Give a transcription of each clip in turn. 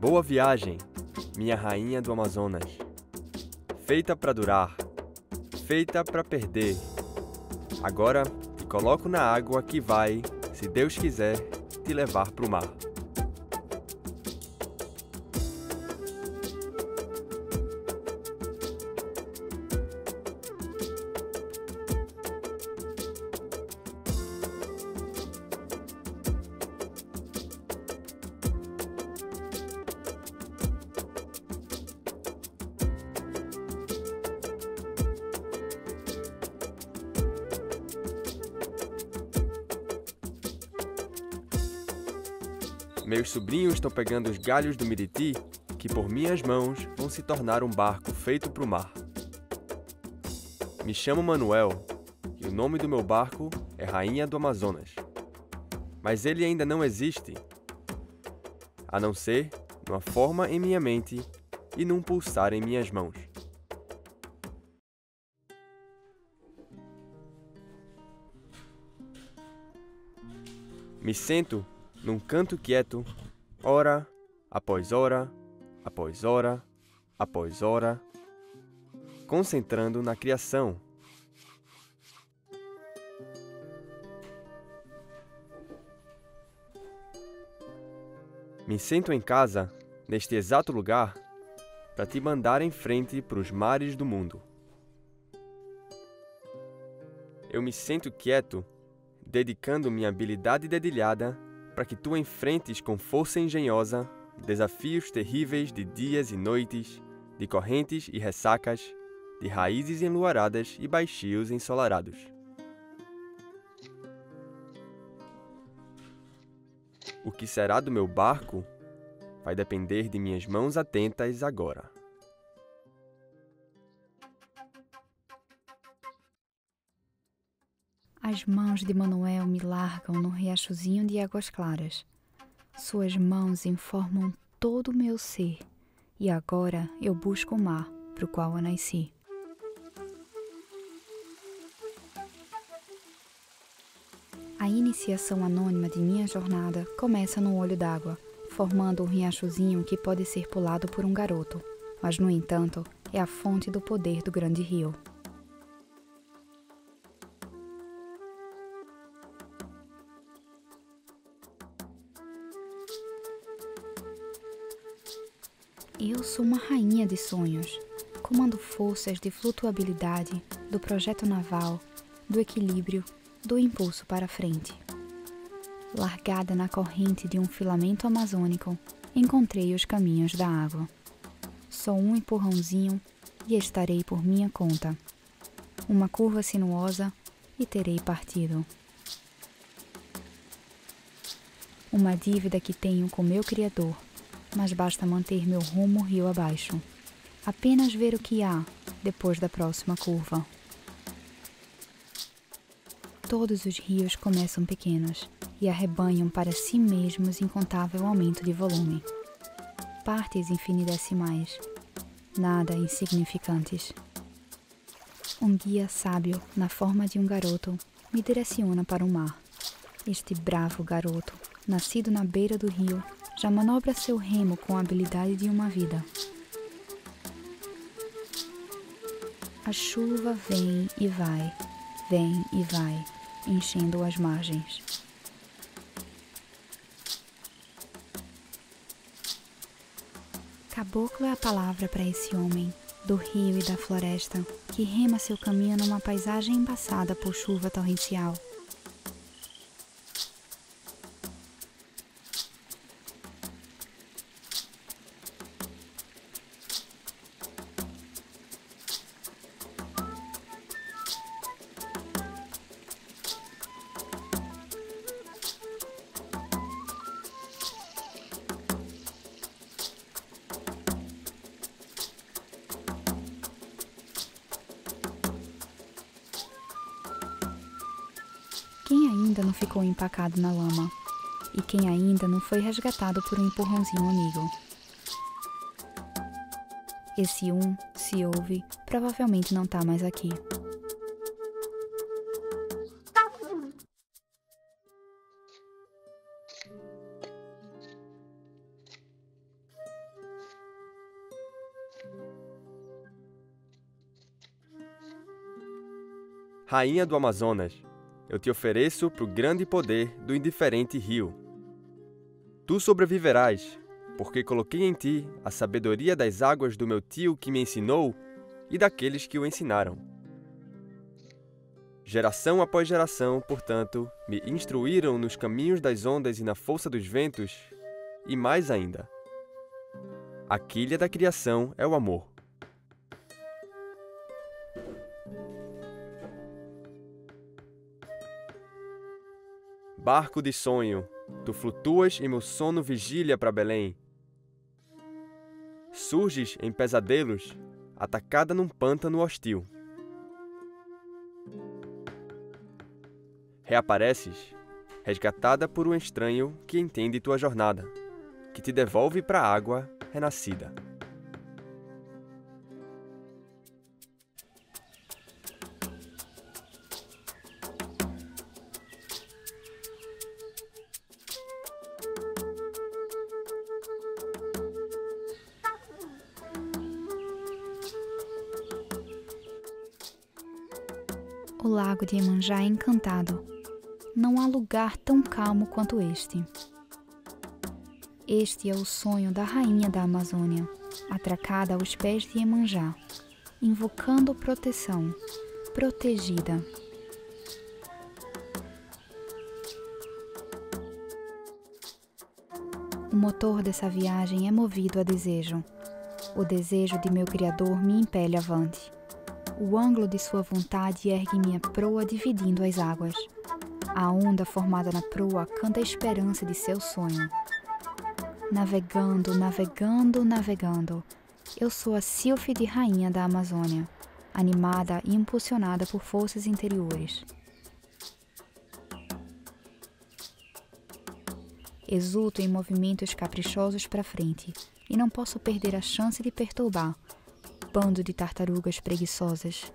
Boa viagem, minha rainha do Amazonas. Feita para durar, feita para perder. Agora te coloco na água que vai, se Deus quiser, te levar pro mar. Meus sobrinhos estão pegando os galhos do miriti, que por minhas mãos vão se tornar um barco feito para o mar. Me chamo Manuel, e o nome do meu barco é Rainha do Amazonas. Mas ele ainda não existe, a não ser numa forma em minha mente e num pulsar em minhas mãos. Me sento num canto quieto, hora após hora, após hora, após hora, concentrando na criação. Me sento em casa, neste exato lugar, para te mandar em frente para os mares do mundo. Eu me sento quieto, dedicando minha habilidade dedilhada para que tu enfrentes com força engenhosa desafios terríveis de dias e noites, de correntes e ressacas, de raízes enluaradas e baixios ensolarados. O que será do meu barco vai depender de minhas mãos atentas agora. As mãos de Manuel me largam no riachozinho de águas claras. Suas mãos informam todo o meu ser, e agora eu busco o mar para o qual eu nasci. A iniciação anônima de minha jornada começa no olho d'água, formando um riachozinho que pode ser pulado por um garoto, mas, no entanto, é a fonte do poder do grande rio. Eu sou uma rainha de sonhos. Comando forças de flutuabilidade, do projeto naval, do equilíbrio, do impulso para frente. Largada na corrente de um filamento amazônico, encontrei os caminhos da água. Só um empurrãozinho e estarei por minha conta. Uma curva sinuosa e terei partido. Uma dívida que tenho com meu Criador, mas basta manter meu rumo rio abaixo. Apenas ver o que há depois da próxima curva. Todos os rios começam pequenos e arrebanham para si mesmos incontável aumento de volume. Partes infinitesimais, nada insignificantes. Um guia sábio, na forma de um garoto, me direciona para o mar. Este bravo garoto, nascido na beira do rio, já manobra seu remo com a habilidade de uma vida. A chuva vem e vai, enchendo as margens. Caboclo é a palavra para esse homem, do rio e da floresta, que rema seu caminho numa paisagem embaçada por chuva torrencial. Quem ainda não ficou empacado na lama? E quem ainda não foi resgatado por um empurrãozinho amigo? Esse se ouve, provavelmente não tá mais aqui. Rainha do Amazonas, eu te ofereço para o grande poder do indiferente rio. Tu sobreviverás, porque coloquei em ti a sabedoria das águas do meu tio que me ensinou e daqueles que o ensinaram. Geração após geração, portanto, me instruíram nos caminhos das ondas e na força dos ventos, e mais ainda. A quilha da criação é o amor. Barco de sonho, tu flutuas e meu sono vigília para Belém. Surges em pesadelos, atacada num pântano hostil. Reapareces, resgatada por um estranho que entende tua jornada, que te devolve para a água renascida. O lago de Iemanjá é encantado. Não há lugar tão calmo quanto este. Este é o sonho da rainha da Amazônia, atracada aos pés de Iemanjá, invocando proteção, protegida. O motor dessa viagem é movido a desejo. O desejo de meu Criador me impele avante. O ângulo de sua vontade ergue minha proa dividindo as águas. A onda formada na proa canta a esperança de seu sonho. Navegando, navegando, navegando, eu sou a sílfide rainha da Amazônia, animada e impulsionada por forças interiores. Exulto em movimentos caprichosos para frente e não posso perder a chance de perturbar. Bando de tartarugas preguiçosas.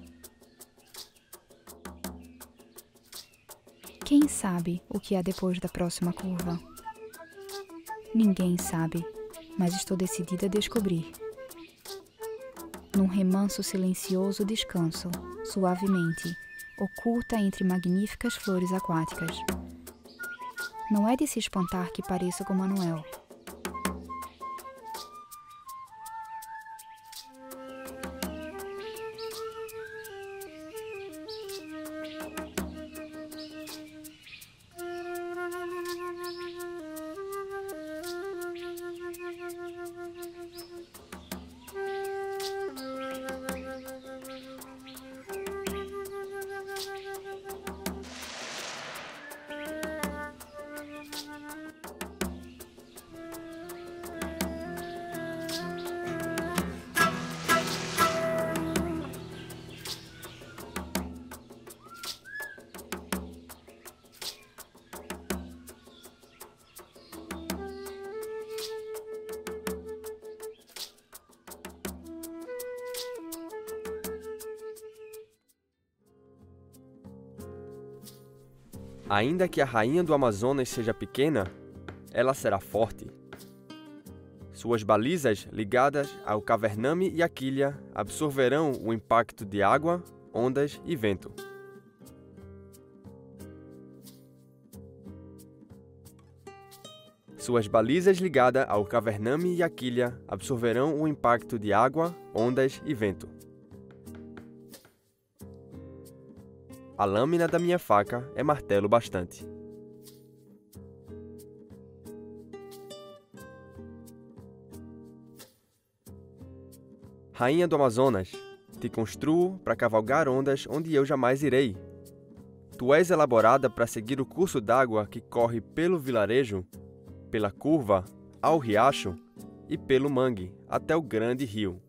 Quem sabe o que há depois da próxima curva? Ninguém sabe, mas estou decidida a descobrir. Num remanso silencioso descanso, suavemente, oculta entre magníficas flores aquáticas. Não é de se espantar que pareço com Manuel. Ainda que a rainha do Amazonas seja pequena, ela será forte. Suas balizas, ligadas ao cavername e à quilha, absorverão o impacto de água, ondas e vento. Suas balizas ligadas ao cavername e à quilha absorverão o impacto de água, ondas e vento. A lâmina da minha faca é martelo bastante. Rainha do Amazonas, te construo para cavalgar ondas onde eu jamais irei. Tu és elaborada para seguir o curso d'água que corre pelo vilarejo, pela curva, ao riacho e pelo mangue, até o grande rio.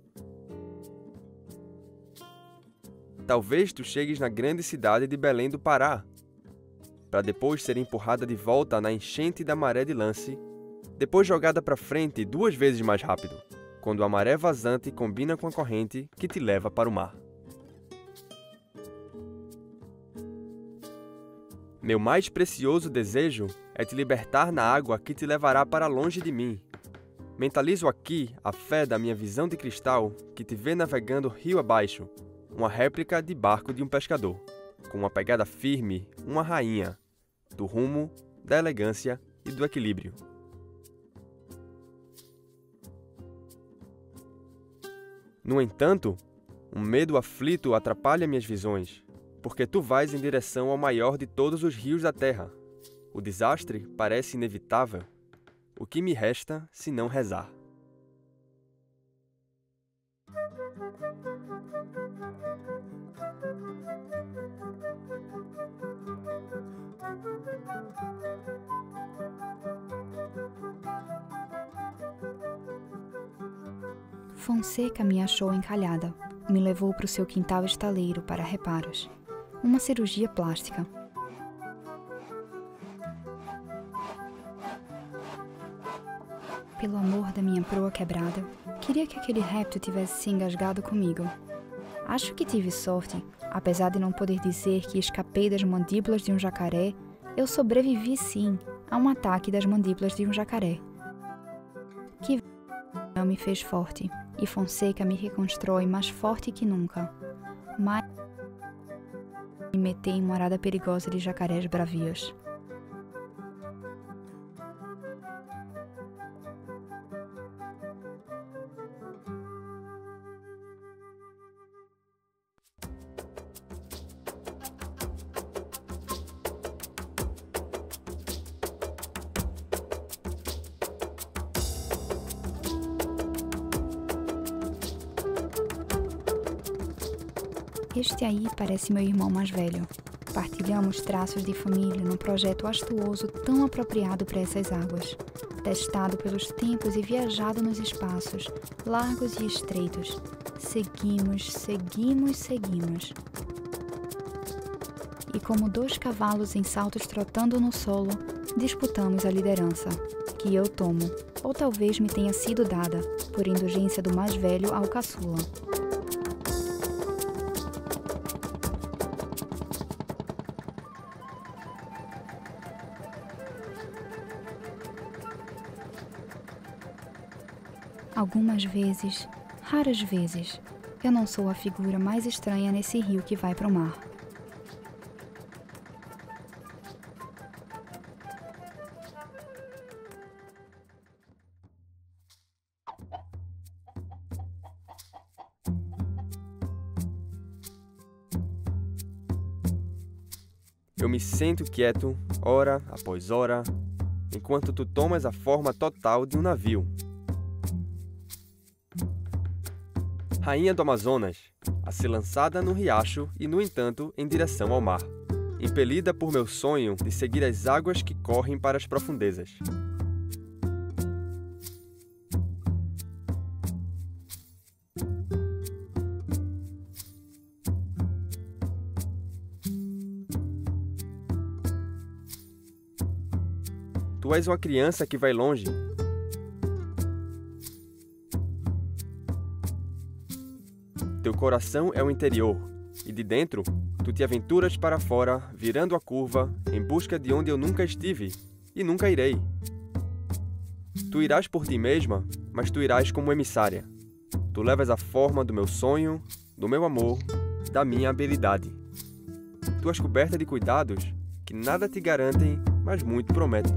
Talvez tu chegues na grande cidade de Belém do Pará, para depois ser empurrada de volta na enchente da maré de lance, depois jogada para frente 2 vezes mais rápido, quando a maré vazante combina com a corrente que te leva para o mar. Meu mais precioso desejo é te libertar na água que te levará para longe de mim. Mentalizo aqui a fé da minha visão de cristal que te vê navegando rio abaixo, uma réplica de barco de um pescador, com uma pegada firme, uma rainha, do rumo, da elegância e do equilíbrio. No entanto, um medo aflito atrapalha minhas visões, porque tu vais em direção ao maior de todos os rios da terra. O desastre parece inevitável. O que me resta se não rezar? Fonseca me achou encalhada. Me levou para o seu quintal estaleiro para reparos. Uma cirurgia plástica. Pelo amor da minha proa quebrada, queria que aquele réptil tivesse se engasgado comigo. Acho que tive sorte, apesar de não poder dizer que escapei das mandíbulas de um jacaré, eu sobrevivi sim a um ataque das mandíbulas de um jacaré. Que não me fez forte, e Fonseca me reconstrói mais forte que nunca. Mas me metei em morada perigosa de jacarés bravios. Este aí parece meu irmão mais velho. Partilhamos traços de família num projeto astuoso tão apropriado para essas águas, testado pelos tempos e viajado nos espaços, largos e estreitos. Seguimos. E como dois cavalos em saltos trotando no solo, disputamos a liderança, que eu tomo, ou talvez me tenha sido dada, por indulgência do mais velho ao caçula. Algumas vezes, raras vezes, eu não sou a figura mais estranha nesse rio que vai para o mar. Eu me sento quieto, hora após hora, enquanto tu tomas a forma total de um navio. Rainha do Amazonas, a ser lançada no riacho e, no entanto, em direção ao mar, impelida por meu sonho de seguir as águas que correm para as profundezas. Tu és uma criança que vai longe. Teu coração é o interior, e de dentro, tu te aventuras para fora, virando a curva, em busca de onde eu nunca estive, e nunca irei. Tu irás por ti mesma, mas tu irás como emissária. Tu levas a forma do meu sonho, do meu amor, da minha habilidade. Tu és coberta de cuidados que nada te garantem, mas muito prometem.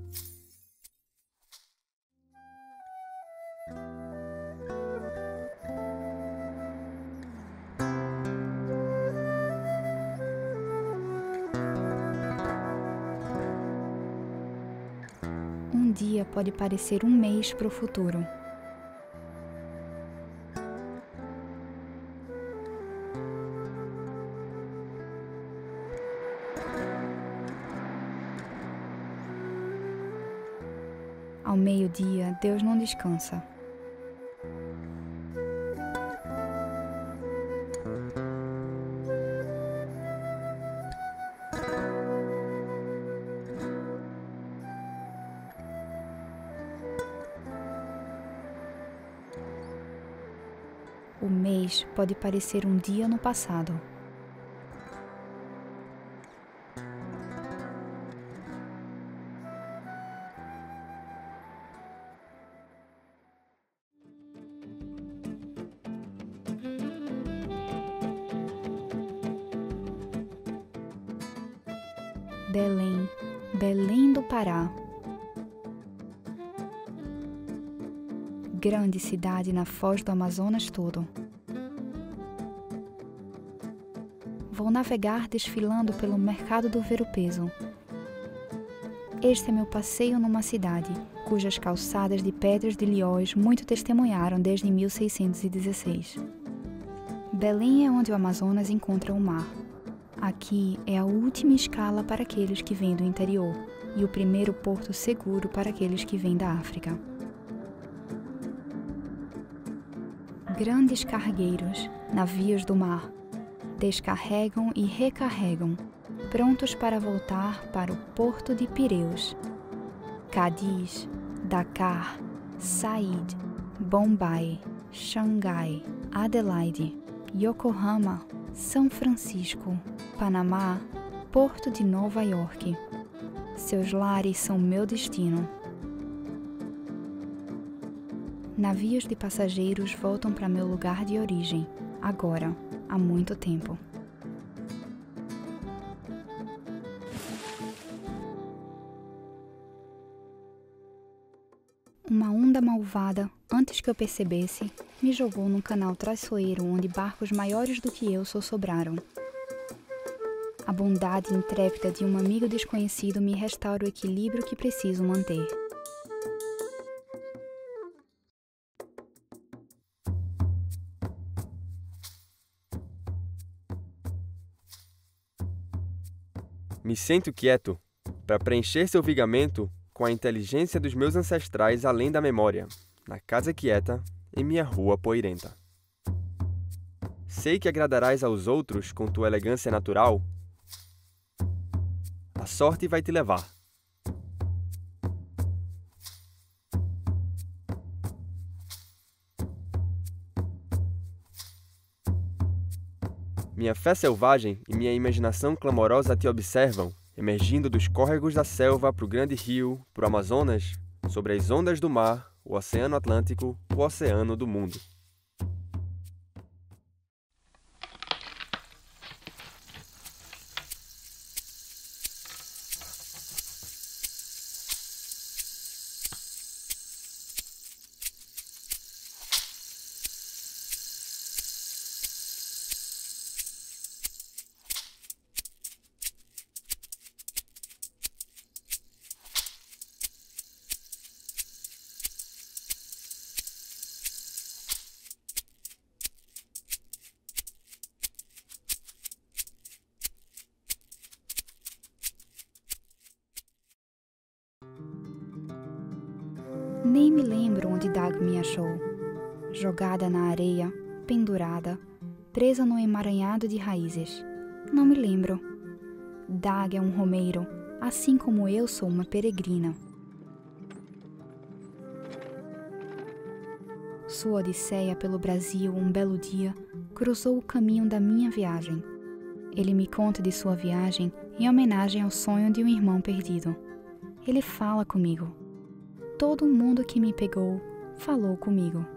Um dia pode parecer um mês para o futuro. Ao meio-dia, Deus não descansa. O mês pode parecer um dia no passado. Belém, Belém do Pará. Grande cidade na foz do Amazonas todo. Vou navegar desfilando pelo mercado do ver-o-peso. Este é meu passeio numa cidade, cujas calçadas de pedras de Liós muito testemunharam desde 1616. Belém é onde o Amazonas encontra o mar. Aqui é a última escala para aqueles que vêm do interior e o primeiro porto seguro para aqueles que vêm da África. Grandes cargueiros, navios do mar, descarregam e recarregam, prontos para voltar para o porto de Pireus. Cádiz, Dakar, Said, Bombay, Xangai, Adelaide, Yokohama, São Francisco, Panamá, Porto de Nova York. Seus lares são meu destino. Navios de passageiros voltam para meu lugar de origem, agora, há muito tempo. Uma onda malvada, antes que eu percebesse, me jogou num canal traiçoeiro onde barcos maiores do que eu sossobraram. A bondade intrépida de um amigo desconhecido me restaura o equilíbrio que preciso manter. Me sento quieto para preencher seu vigamento com a inteligência dos meus ancestrais além da memória, na casa quieta, em minha rua poeirenta. Sei que agradarás aos outros com tua elegância natural. A sorte vai te levar. Minha fé selvagem e minha imaginação clamorosa te observam, emergindo dos córregos da selva para o grande rio, para o Amazonas, sobre as ondas do mar, o Oceano Atlântico, o oceano do mundo. Nem me lembro onde Dag me achou. Jogada na areia, pendurada, presa no emaranhado de raízes. Não me lembro. Dag é um romeiro, assim como eu sou uma peregrina. Sua odisseia pelo Brasil um belo dia cruzou o caminho da minha viagem. Ele me conta de sua viagem em homenagem ao sonho de um irmão perdido. Ele fala comigo. Todo mundo que me pegou falou comigo.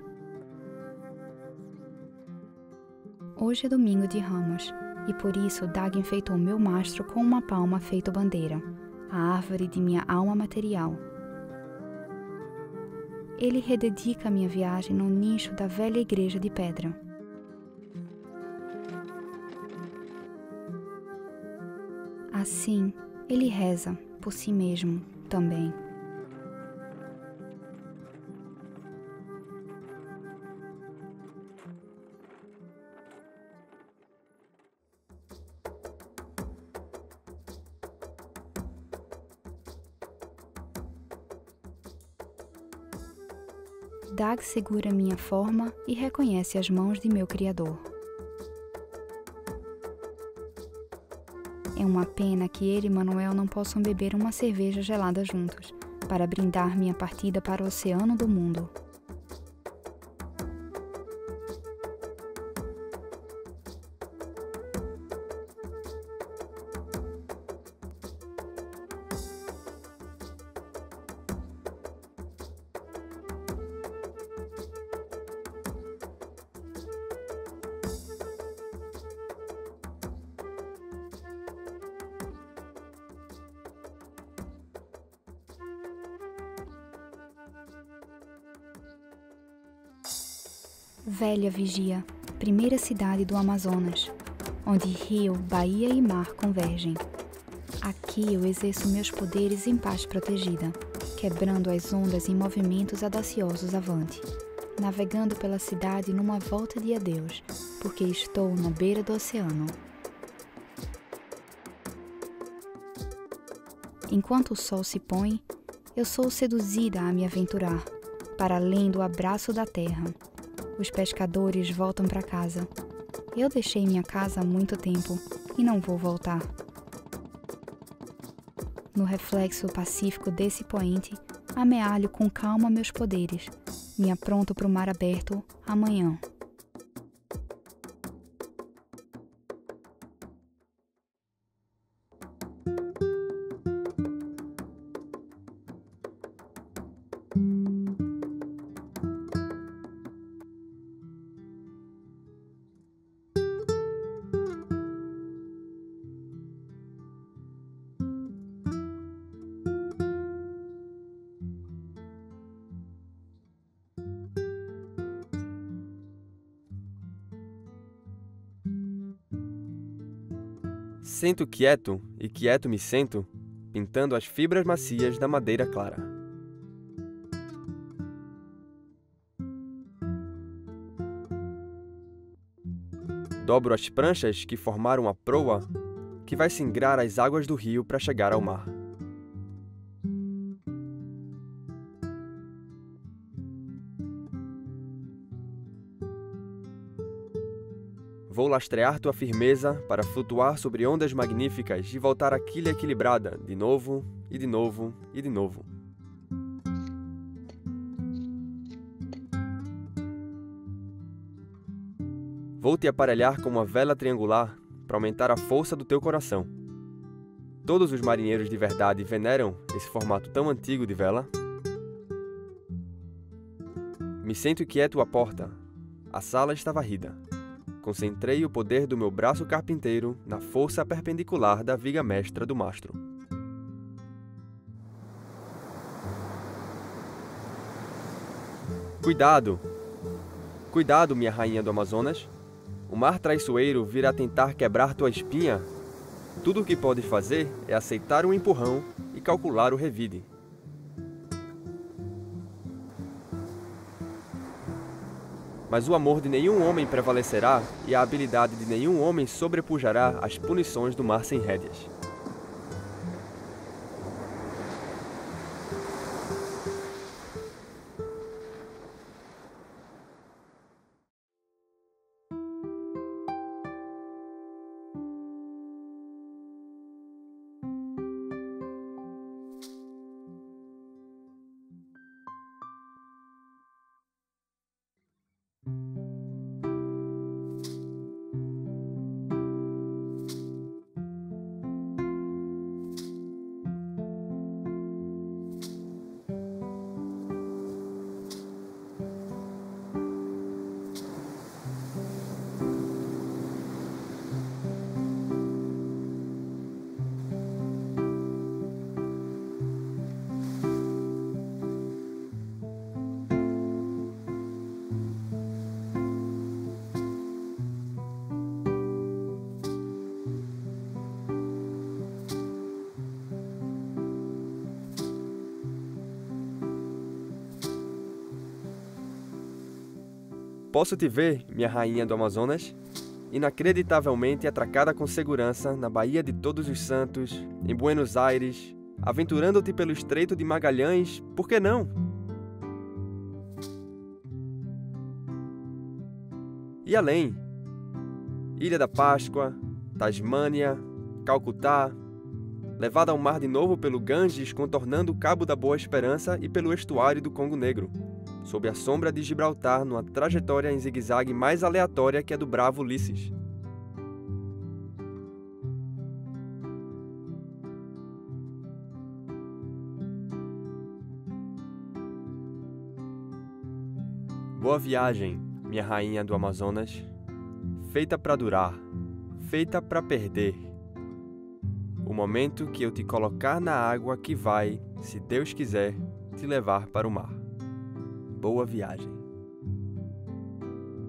Hoje é domingo de Ramos, e por isso Dag enfeitou meu mastro com uma palma feito bandeira, a árvore de minha alma material. Ele rededica a minha viagem no nicho da velha igreja de pedra. Assim, ele reza por si mesmo também. Dag segura minha forma e reconhece as mãos de meu Criador. É uma pena que ele e Manuel não possam beber uma cerveja gelada juntos, para brindar minha partida para o oceano do mundo. Velha Vigia, primeira cidade do Amazonas, onde rio, baía e mar convergem. Aqui eu exerço meus poderes em paz protegida, quebrando as ondas em movimentos audaciosos avante, navegando pela cidade numa volta de adeus, porque estou na beira do oceano. Enquanto o sol se põe, eu sou seduzida a me aventurar, para além do abraço da terra. Os pescadores voltam para casa. Eu deixei minha casa há muito tempo e não vou voltar. No reflexo pacífico desse poente, amealho com calma meus poderes. Me apronto para o mar aberto amanhã. Sento quieto e quieto me sento, pintando as fibras macias da madeira clara. Dobro as pranchas que formaram a proa, que vai singrar as águas do rio para chegar ao mar. Vou lastrear tua firmeza para flutuar sobre ondas magníficas e voltar à quilha equilibrada, de novo, e de novo, e de novo. Vou te aparelhar com uma vela triangular para aumentar a força do teu coração. Todos os marinheiros de verdade veneram esse formato tão antigo de vela. Me sento quieto à porta. A sala está varrida. Concentrei o poder do meu braço carpinteiro na força perpendicular da viga mestra do mastro. Cuidado! Cuidado, minha rainha do Amazonas! O mar traiçoeiro virá tentar quebrar tua espinha. Tudo o que pode fazer é aceitar um empurrão e calcular o revide. Mas o amor de nenhum homem prevalecerá e a habilidade de nenhum homem sobrepujará as punições do mar sem rédeas. Posso te ver, minha rainha do Amazonas, inacreditavelmente atracada com segurança na Baía de Todos os Santos, em Buenos Aires, aventurando-te pelo Estreito de Magalhães, por que não? E além, Ilha da Páscoa, Tasmânia, Calcutá, levada ao mar de novo pelo Ganges, contornando o Cabo da Boa Esperança e pelo estuário do Congo Negro, sob a sombra de Gibraltar, numa trajetória em zigue-zague mais aleatória que a do bravo Ulisses. Boa viagem, minha rainha do Amazonas, feita para durar, feita para perder. O momento que eu te colocar na água que vai, se Deus quiser, te levar para o mar. Boa viagem.